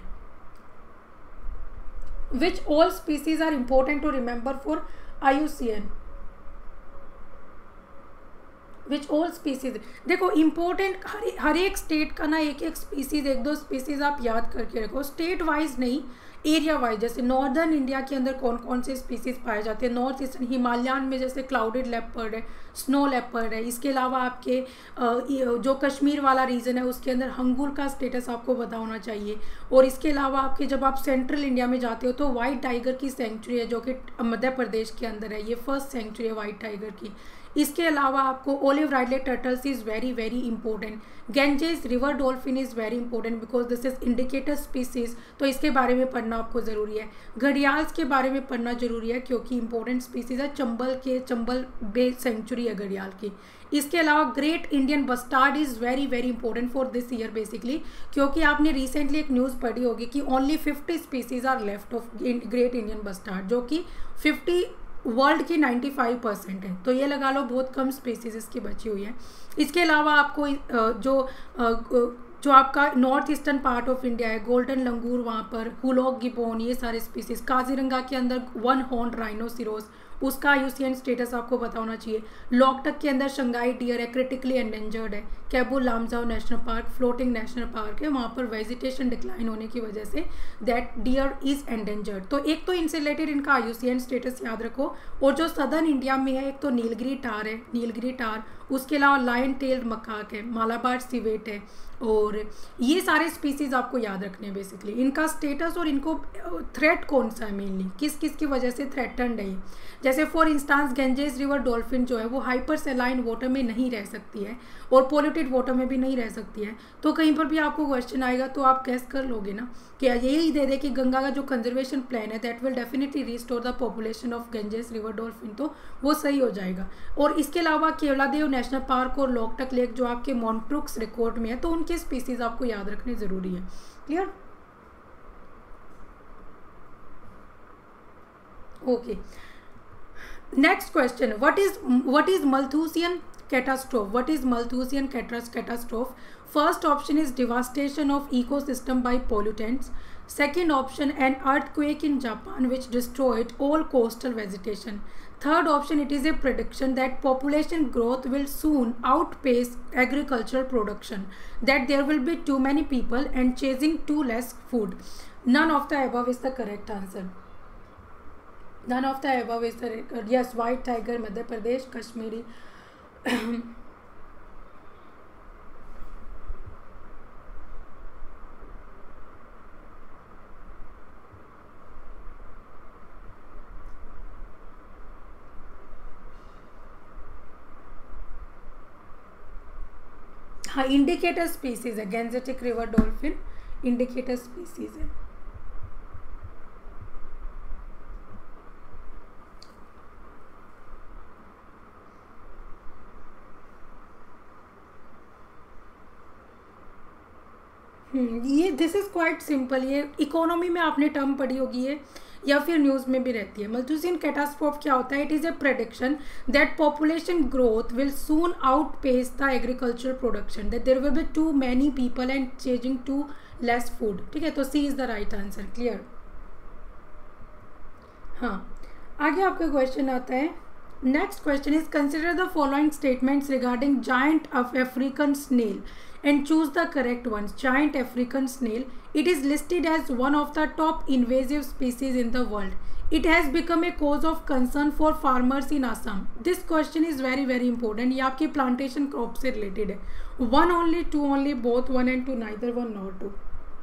Which all species are important to remember for I U C N? Which all species, देखो इम्पोर्टेंट हर हर एक स्टेट का ना एक एक स्पीसीज, एक दो स्पीसीज आप याद करके रखो, स्टेट वाइज नहीं, एरिया वाइज। जैसे नॉर्दर्न इंडिया के अंदर कौन कौन से स्पीसीज पाए जाते हैं, नॉर्थ ईस्टर्न हिमालयन में जैसे क्लाउडेड लेपर्ड है, स्नो लेपर्ड है। इसके अलावा आपके जो कश्मीर वाला रीजन है उसके अंदर हंगुर का स्टेटस आपको पता होना चाहिए। और इसके अलावा आपके जब आप सेंट्रल इंडिया में जाते हो तो वाइट टाइगर की सेंचुरी है जो कि मध्य प्रदेश के अंदर है, ये फर्स्ट सेंचुरी है वाइट टाइगर की। इसके अलावा आपको olive ridley turtles is very very important. Ganges river dolphin is very important because this is indicator species, तो इसके बारे में पढ़ना आपको ज़रूरी है। घड़ियाल्स के बारे में पढ़ना जरूरी है क्योंकि इंपॉर्टेंट स्पीसीज है, चंबल के चंबल बे सेंचुरी है घड़ियाल की। इसके अलावा great Indian bustard is very very important for this year basically, क्योंकि आपने रिसेंटली एक न्यूज़ पढ़ी होगी कि only fifty species are left of great Indian bustard, जो कि फिफ्टी वर्ल्ड की पचानवे परसेंट है, तो ये लगा लो बहुत कम स्पीसीज इसकी बची हुई है। इसके अलावा आपको जो जो आपका north eastern part of India है, गोल्डन लंगूर वहाँ पर, हुलॉक गिबोन, ये सारे स्पीसीज। काजीरंगा के अंदर वन हॉर्न राइनोसिरोस, उसका आईयूसीएन स्टेटस आपको पता होना चाहिए। लॉकटक के अंदर शंघाई डियर है, क्रिटिकली एंडेंजर्ड है। Keibul Lamjao national park floating national park है, वहाँ पर वेजिटेशन डिक्लाइन होने की वजह say that dear is endangered. तो एक तो इनसे रिलेटेड इनका आईयूसीएन स्टेटस याद रखो। और जो सदर्न इंडिया में है, एक तो नीलगिरी टार है, नीलगिरी टार, उसके अलावा लायन टेल्ड मकाक है, मालाबार सिवेट है, और ये सारे स्पीसीज आपको याद रखने हैं बेसिकली। इनका स्टेटस और इनको थ्रेट कौन सा है, मेनली किस किस की वजह से थ्रेटन्ड है। जैसे for instance Ganges river dolphin जो है वो हाइपर सेलाइन वाटर में नहीं रह सकती है और पोल्यूटेड वाटर में भी नहीं रह सकती है। तो कहीं पर भी आपको क्वेश्चन आएगा तो आप गैस कर लोगे ना कि यही दे दे कि गंगा का जो कंजर्वेशन प्लान है that will definitely restore the population of Ganges river dolphin, तो वो सही हो जाएगा। और इसके अलावा केवलादेव नेशनल पार्क और लॉकटक लेक जो आपके मॉन्ट्रुक्स रिकॉर्ड में है, तो उनके स्पीसीज आपको याद रखने जरूरी है। Clear? Okay. Next question. What is what is Malthusian catastrophe? What is Malthusian catastrophe? First option is devastation of ecosystem by pollutants. Second option, an earthquake in Japan which destroyed all coastal vegetation. Third option, it is a prediction that population growth will soon outpace agricultural production, that there will be too many people and chasing too less food. None of the above is the correct answer. None of the above is the record. Yes, white tiger, Madhya Pradesh, Kashmiri. हाँ, indicator species है, Gangetic river dolphin indicator species है. ये this is quite simple. ये economy में आपने term पढ़ी होगी ये, या फिर न्यूज़ में भी रहती है. मल्थूसियन कैटास्ट्रोफ क्या होता है? It is a prediction that population growth will soon outpace the agriculture production, that there will be too many people and chasing too less food. ठीक है, तो C is the right answer. Clear? हाँ, आगे आपका question आता है. Next question is consider the following statements regarding giant of African snail and choose the correct ones. Giant African snail, it is listed as one of the top invasive species in the world. It has become a cause of concern for farmers in Assam. This question is very very important. ये आपके plantation crop से related है. One only, two only, both one and two, neither one nor two.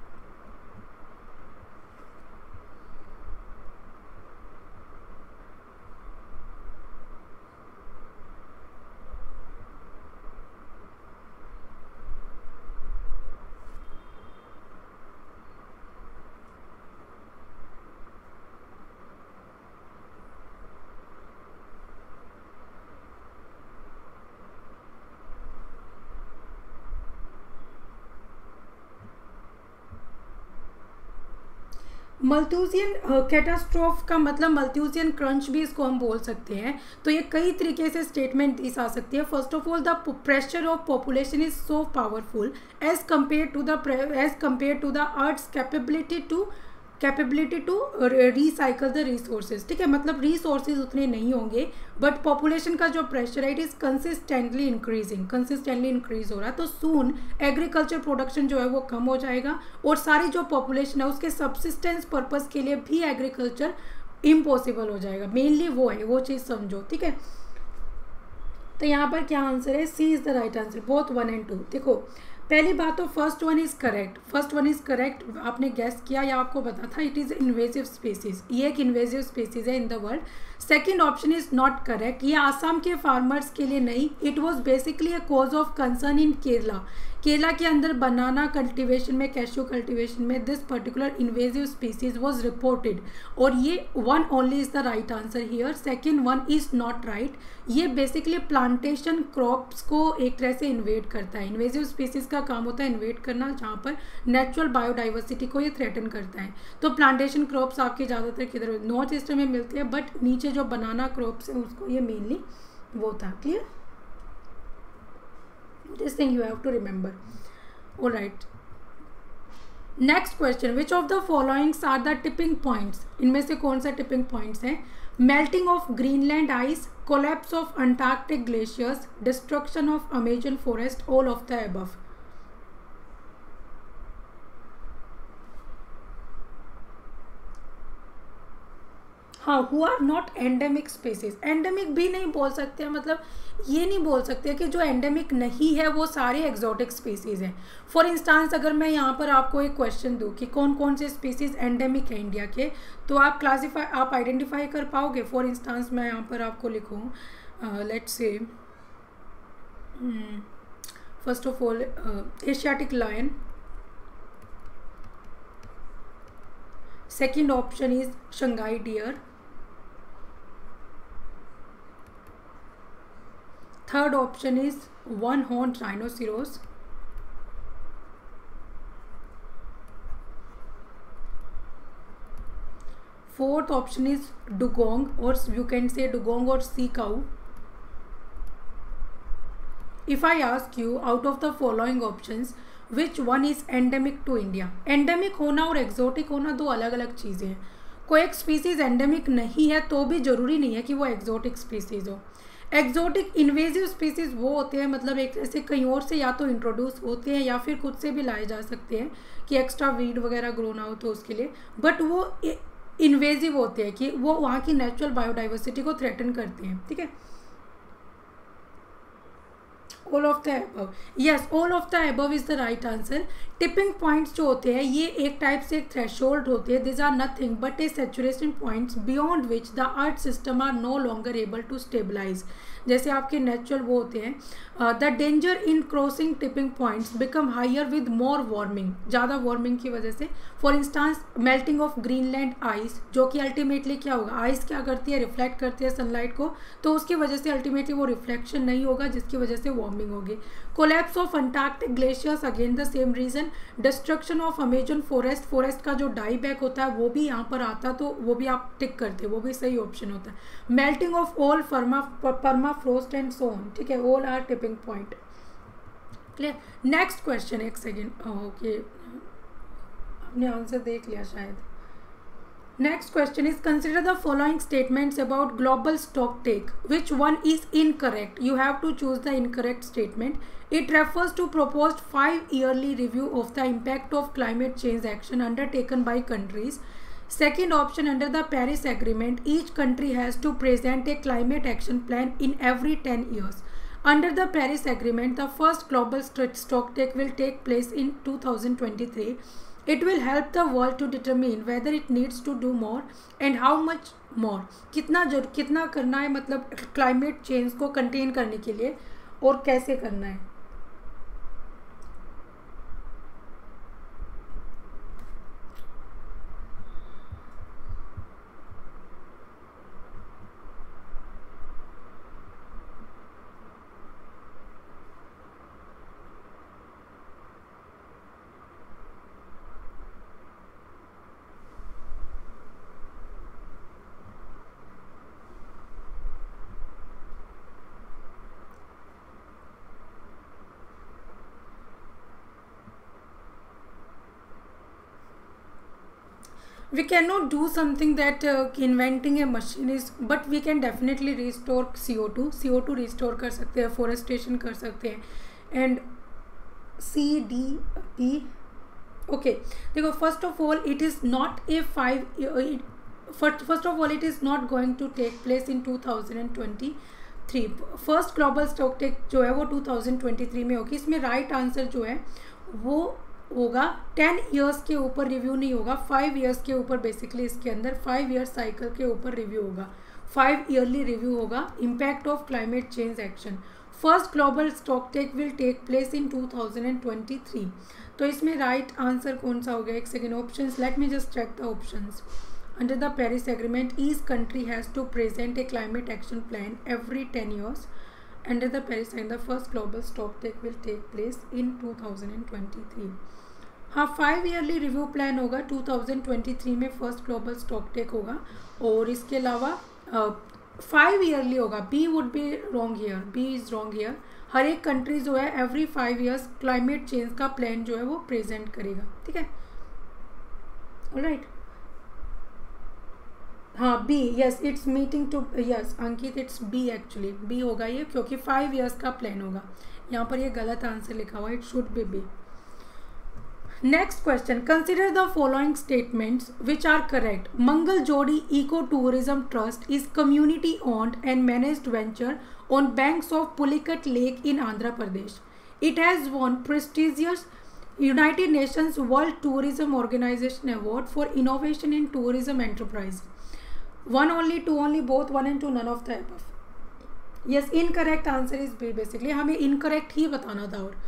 Malthusian catastrophe का मतलब मल्थूसियन crunch भी इसको हम बोल सकते हैं. तो ये कई तरीके से स्टेटमेंट इस आ सकती है. First of all, the pressure of population is so powerful as compare to the as compare to the earth's capability to capability to recycle the resources. ठीक है, मतलब रिसोर्सेज उतने नहीं होंगे बट पॉपुलेशन का जो प्रेशर है it is consistently increasing consistently increase हो रहा है. तो सून एग्रीकल्चर प्रोडक्शन जो है वो कम हो जाएगा और सारी जो पॉपुलेशन है उसके सब्सिस्टेंस पर्पस के लिए भी एग्रीकल्चर इम्पॉसिबल हो जाएगा. मेनली वो है, वो चीज़ समझो. ठीक है, तो यहाँ पर क्या आंसर है? C is the right answer, both one and two. देखो, पहली बात तो first one is correct. First one is correct, आपने गेस किया या आपको पता था. इट इज़ इन्वेजिव स्पीसीज, ये एक इन्वेजिव स्पीसीज है in the world. Second option is not correct. ये आसाम के फार्मर्स के लिए नहीं, it was basically a cause of concern in Kerala. Kerala के अंदर बनाना कल्टिवेशन में, कैशू कल्टिवेशन में this particular invasive species was reported. और ये one only is the right answer here. Second one is not right. ये बेसिकली प्लांटेशन क्रॉप्स को एक तरह से इन्वेड करता है. इन्वेजिव स्पीसीज का काम होता है इन्वेड करना, जहाँ पर नेचुरल बायोडाइवर्सिटी को ये थ्रेटन करता है. तो प्लांटेशन क्रॉप्स आपके ज़्यादातर किधर नॉर्थ ईस्ट में मिलते हैं, बट नीचे जो बनाना क्रॉप्स है उसको ये मेनली वो था. Clear? This thing you have to remember. All right. Next question. Which of the following are the tipping points? इनमें से कौन सा tipping points हैं? Melting of Greenland ice, collapse of Antarctic glaciers, destruction of Amazon forest, all of the above. हाँ, who are not endemic species. Endemic भी नहीं बोल सकते हैं, मतलब ये नहीं बोल सकते कि जो एंडेमिक नहीं है वो सारे एक्जोटिक स्पीसीज हैं. फॉर इंस्टांस अगर मैं यहाँ पर आपको एक क्वेश्चन दूँ कि कौन कौन से स्पीसीज एंडेमिक है इंडिया के, तो आप क्लासीफाई आप आइडेंटिफाई कर पाओगे. फॉर इंस्टांस मैं यहाँ पर आपको लिखूँ, let's say first of all Asiatic lion. Second option is Sangai deer. Third option is one-horned rhinoceros. fourth option is dugong, or you can say dugong or sea cow. If I ask you out of the following options which one is endemic to India, endemic होना और exotic होना दो अलग अलग चीज़ें हैं. कोई एक स्पीसीज एंडेमिक नहीं है तो भी जरूरी नहीं है कि वो एक्जोटिक स्पीसीज हो. एक्जोटिक इन्वेजिव स्पीसीज वो होते हैं, मतलब एक ऐसे कहीं और से या तो इंट्रोड्यूस होते हैं या फिर खुद से भी लाए जा सकते हैं कि एक्स्ट्रा वीड वगैरह ग्रो ना हो तो उसके लिए, बट वो इन्वेजिव होते हैं कि वो वहाँ की नेचुरल बायोडाइवर्सिटी को थ्रेटन करते हैं. ठीक है, all of the above, yes all of the above is the right answer. Tipping points जो होते हैं ये एक टाइप से एक थ्रेशोल्ड होते हैं. This are nothing but a saturation points beyond which the earth system are no longer able to stabilize. जैसे आपके नेचुरल वो होते हैं. The danger in crossing tipping points become higher with more warming, ज़्यादा warming की वजह से. For instance melting of Greenland ice, जो कि अल्टीमेटली क्या होगा, आइस क्या करती है, रिफ्लेक्ट करती है सनलाइट को, तो उसकी वजह से अल्टीमेटली वो रिफ्लेक्शन नहीं होगा जिसकी वजह से वार्मिंग होगी. Collapse of Antarctic glaciers, again the same reason. Destruction of Amazon forest, forest का जो डाई बैक होता है वो भी यहाँ पर आता, तो वो भी आप टिक करते हैं, वो भी सही ऑप्शन होता है. Melting of all perma permafrost and so on. ठीक है, all are tipping point. Clear. Next question, एक सेकेंड. ओके, आपने आंसर देख लिया शायद. Next question is, consider the following statements about global stock take. Which one is incorrect? You have to choose the incorrect statement. It refers to proposed five yearly review of the impact of climate change action undertaken by countries. Second option, under the Paris Agreement, each country has to present a climate action plan in every ten years. Under the Paris Agreement, the first global stock take will take place in two thousand twenty-three. It will help the world to determine whether it needs to do more and how much more. कितना जरूर कितना करना है, मतलब climate change को contain करने के लिए, और कैसे करना है. We cannot do something that uh, inventing a machine is, but we can definitely restore C O two. C O two restore कर सकते हैं, forestation कर सकते हैं, and C D P. Okay, देखो, first of all it is not a five. It, first, first of all it is not going to take place in two thousand twenty-three. First global stock take जो है वो two thousand twenty-three में होगी. इसमें right answer जो है वो होगा टेन ईयर्स के ऊपर रिव्यू नहीं होगा, फाइव ईयर्स के ऊपर. बेसिकली इसके अंदर फाइव ईयर साइकिल के ऊपर रिव्यू होगा, फाइव ईयरली रिव्यू होगा. Impact of climate change action. First global stocktake will take place in two thousand twenty three. तो इसमें राइट आंसर कौन सा हो गया? एक second, options, let me just check the options. Under the Paris agreement each country has to present a climate action plan every ten years. Under the Paris and the first global stocktake will take place in two thousand twenty three. हाँ, five yearly review plan होगा two thousand twenty three में, first global stocktake होगा. और इसके अलावा five yearly होगा. B would be wrong here, B is wrong here. हर एक कंट्री जो है every five years climate change का प्लान जो है वो प्रेजेंट करेगा. ठीक है, ऑलराइट. हाँ, B, yes, it's meeting to, yes Ankit, it's B actually. B होगा ये, क्योंकि फाइव ईयर्स का प्लान होगा. यहाँ पर ये गलत आंसर लिखा हुआ है, it should be B. Next question. Consider the following statements which are correct. Mangal Jodi Eco Tourism Trust is community owned and managed venture on banks of Pulicat Lake in Andhra Pradesh. It has won prestigious United Nations World Tourism Organization Award for innovation in tourism enterprise. One only, two only, both, one and two, none of the above. Yes, incorrect answer is B. Basically हमें incorrect ही बताना था. और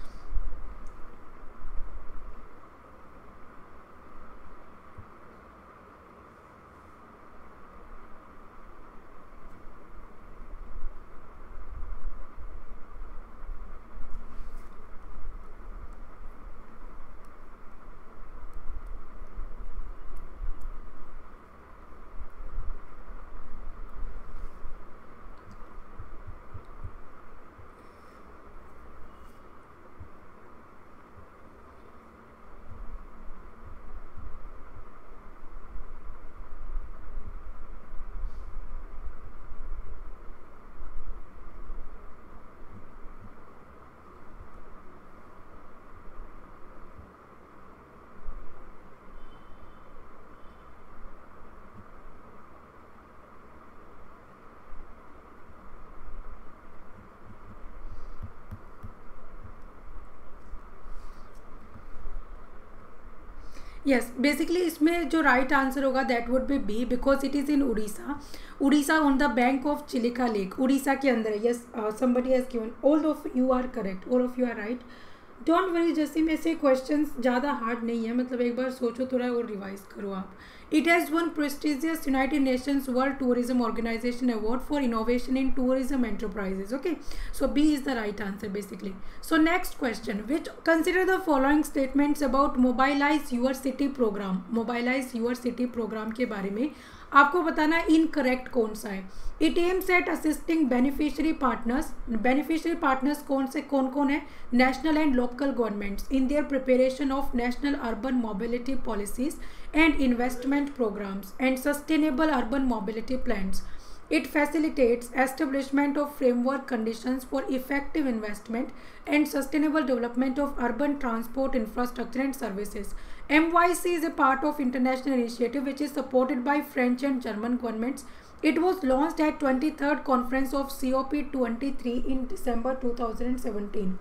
yes, basically इसमें जो right answer होगा that would be B, because it is in Orissa. Orissa on the bank of Chilika lake, Orissa के अंदर है. Yes, somebody has given. All of you are correct, all of you are right. Don't worry जैसे में से question ज़्यादा hard नहीं है, मतलब एक बार सोचो थोड़ा और रिवाइज करो आप. It has won prestigious United Nations World Tourism Organization award for innovation in tourism enterprises. Okay, so B is the right answer basically. So next question, which consider the following statements about mobilise your city program. Mobilise your city program के बारे में आपको बताना incorrect कौन सा है. It aims at assisting beneficiary partners. Beneficiary partners कौन से कौन कौन है? National and local governments in their preparation of national urban mobility policies and investment programs and sustainable urban mobility plans. It facilitates establishment of framework conditions for effective investment and sustainable development of urban transport infrastructure and services. M Y C is a part of international initiative which is supported by French and German governments. It was launched at twenty-third conference of C O P twenty-three in December two thousand seventeen.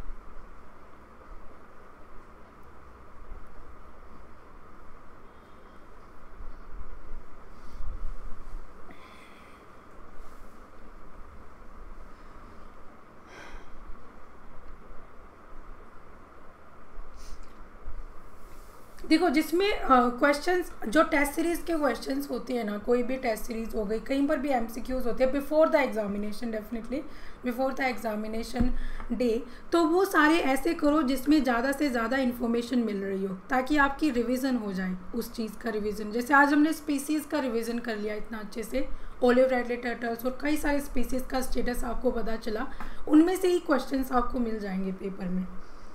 देखो जिसमें questions uh, जो test series के questions होते हैं ना, कोई भी test series हो गई, कहीं पर भी एमसीक्यूज होते हैं before the examination, definitely before the examination day, तो वो सारे ऐसे करो जिसमें ज़्यादा से ज़्यादा इन्फॉर्मेशन मिल रही हो, ताकि आपकी रिवीजन हो जाए उस चीज़ का रिवीजन. जैसे आज हमने स्पीसीज़ का रिवीजन कर लिया इतना अच्छे से, ओलिव रेडली टर्टल्स और कई सारे स्पीसीज़ का स्टेटस आपको पता चला, उनमें से ही क्वेश्चन आपको मिल जाएंगे पेपर में.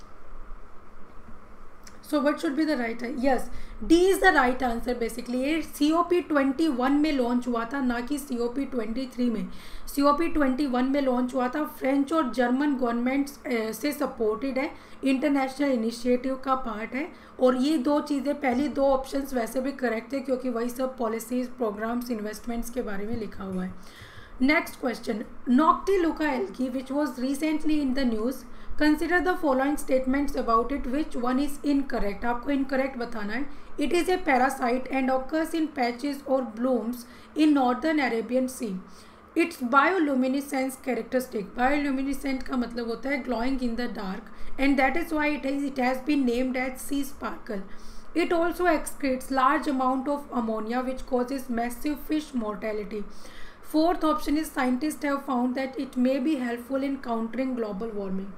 So what should be the right है? Yes, D is the right answer. Basically ये C O P twenty one में लॉन्च हुआ था, ना कि C O P twenty three में. C O P twenty one में लॉन्च हुआ था, फ्रेंच और जर्मन गवर्नमेंट्स से सपोर्टेड है, इंटरनेशनल इनिशिएटिव का पार्ट है. और ये दो चीज़ें, पहली दो ऑप्शंस वैसे भी करेक्ट थे क्योंकि वही सब पॉलिसीज़, प्रोग्राम्स, इन्वेस्टमेंट्स के बारे में लिखा हुआ है. Next question, Noctiluca algae which was recently in the news, consider the following statements about it, which one is incorrect. आपको इनकरेक्ट बताना है. It is a parasite and occurs in patches or blooms in northern Arabian Sea. Its bioluminescence characteristic. Bioluminescent का मतलब होता है glowing in the dark, and that is why it is it has been named as sea sparkle. It also excretes large amount of ammonia which causes massive fish mortality. Fourth option is scientists have found that it may be helpful in countering global warming.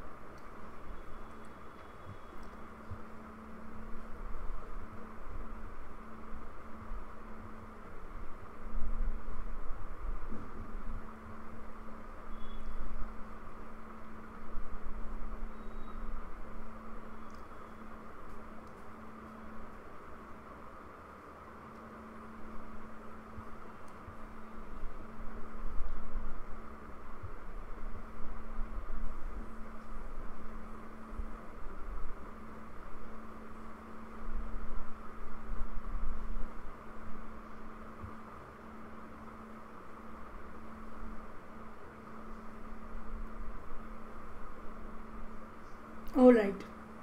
All right,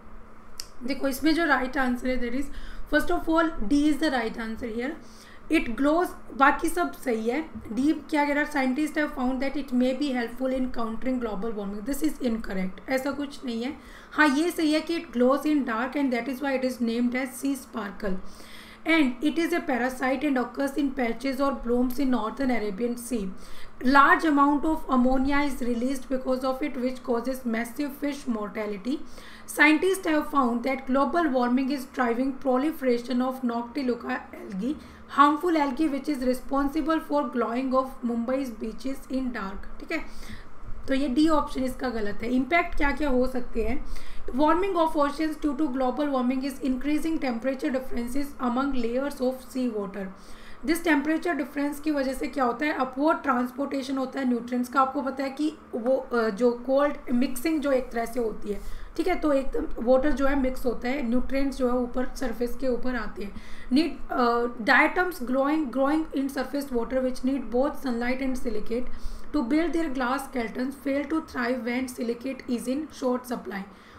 देखो इसमें जो right answer है there is first of all D is the right answer here. It glows, बाकी सब सही है. D क्या कह रहा है? Scientist have found that it may be helpful in countering global warming. This is incorrect, ऐसा कुछ नहीं है. हाँ ये सही है कि it glows in dark and that is why it is named as sea sparkle. And it is a parasite and occurs in patches or blooms in northern Arabian Sea. Large amount of ammonia is released because of it, which causes massive fish mortality. Scientists have found that global warming is driving proliferation of Noctiluca algae, harmful algae which is responsible for glowing of Mumbai's beaches in dark. ठीक है, तो ये D option इसका गलत है. Impact क्या क्या हो सकते हैं? Warming of oceans due to global warming is increasing temperature differences among layers of sea water. This temperature difference की वजह से क्या होता है? अपवर्ड ट्रांसपोर्टेशन होता है न्यूट्रिएंट्स का. आपको पता है कि वो जो कोल्ड मिक्सिंग जो एक तरह से होती है, ठीक है, तो एकदम वाटर जो है मिक्स होता है, न्यूट्रिएंट्स जो है ऊपर सरफेस के ऊपर आते हैं. Need diatoms glowing growing in surface water which need both sunlight and silicate to build their glass skeletons fail to thrive when silicate is in short supply.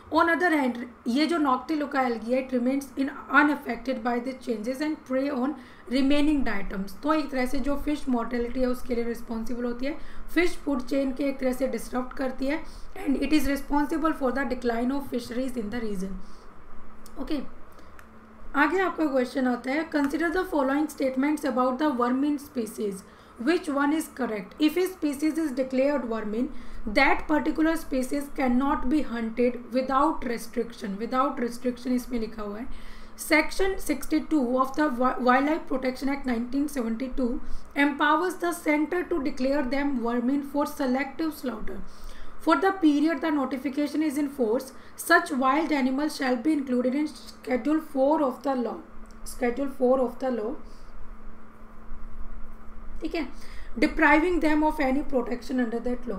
On other hand ये जो Noctiluca algae है it remains in unaffected by the changes and prey on remaining diatoms. तो एक तरह से जो fish mortality है उसके लिए रिस्पॉन्सिबल होती है, फिश फूड चेन के एक तरह से डिस्टर्ब करती है and it is responsible for the decline of fisheries in the region. Okay, आगे आपका क्वेश्चन आता है, consider the following statements about the vermin species, which one is correct? If a species is declared vermin, that particular species cannot be hunted without restriction. Without restriction इसमें लिखा हुआ है। Section sixty-two of the Wildlife Protection Act nineteen seventy-two empowers the center to declare them vermin for selective slaughter. For the period the notification is in force, such wild animals shall be included in Schedule four of the law. Schedule four of the law. ठीक है, depriving them of any protection under that law.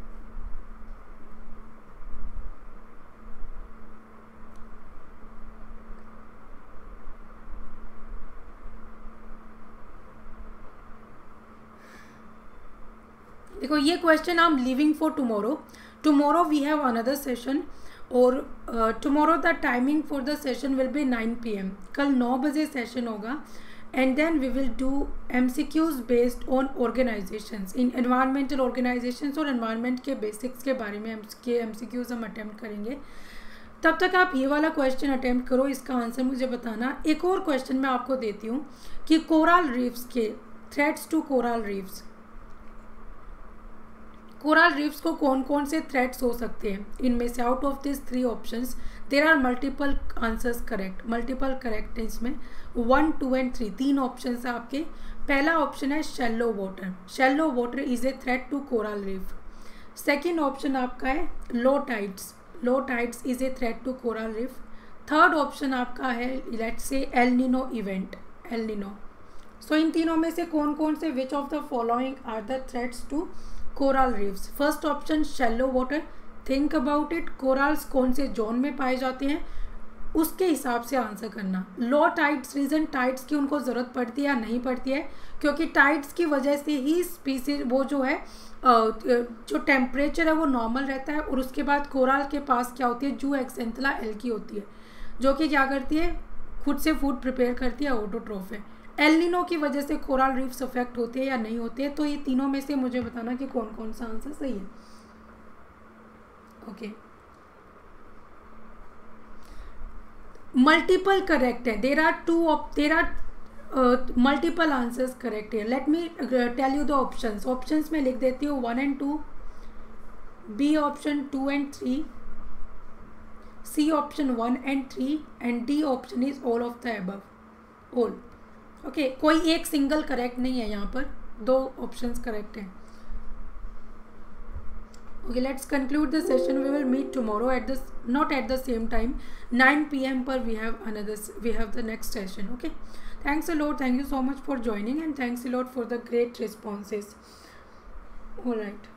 देखो ये question I am leaving for tomorrow. Tomorrow we have another session और tomorrow the timing for the session will be nine P M. कल नौ बजे session होगा and then we will do M C Qs based on organizations in environmental organizations और environment के basics के बारे में के M C Qs हम attempt करेंगे। तब तक आप ये वाला क्वेश्चन अटेम्प्ट करो, इसका आंसर मुझे बताना। एक और क्वेश्चन मैं आपको देती हूँ कि कोरल रीफ्स के threats to coral reefs, coral reefs को कौन कौन से थ्रेट्स हो सकते हैं इनमें से। Out of this three options there are multiple answers correct, multiple correct है इसमें, वन टू एंड थ्री, तीन ऑप्शन है आपके। पहला ऑप्शन है shallow water, shallow water is a threat to coral reef. Second option आपका है low tides, low tides is a threat to coral reef. Third option आपका है let's say El Nino event, El Nino. So इन तीनों में से कौन कौन से which of the following are the threats to coral reefs. First option shallow water, think about it, corals कौन से जोन में पाए जाते हैं उसके हिसाब से आंसर करना। लो टाइड्स, रीजन टाइड्स की उनको ज़रूरत पड़ती है या नहीं पड़ती है, क्योंकि टाइड्स की वजह से ही स्पीसीज वो जो है जो टेम्परेचर है वो नॉर्मल रहता है और उसके बाद कोरल के पास क्या होती है, जू एक्सेंथला एल्गी होती है जो कि क्या करती है, खुद से फूड प्रिपेयर करती है, ऑटोट्रोफ है। एल नीनो की वजह से कोरल रीफ्स अफेक्ट होते हैं या नहीं होते हैं, तो ये तीनों में से मुझे बताना कि कौन कौन सा आंसर सही है। ओके, मल्टीपल करेक्ट है, there are two there are multiple answers correct है। Let me tell you the options, options में लिख देती हूँ one and two, B option two and three, C option one and three and D option is all of the above, all. Okay, कोई एक single correct नहीं है यहाँ पर, दो ऑप्शंस करेक्ट हैं। Okay, let's conclude the session. We will meet tomorrow at this, not at the same time, nine p m per we have another, we have the next session. Okay, thanks a lot, thank you so much for joining and thanks a lot for the great responses. All right.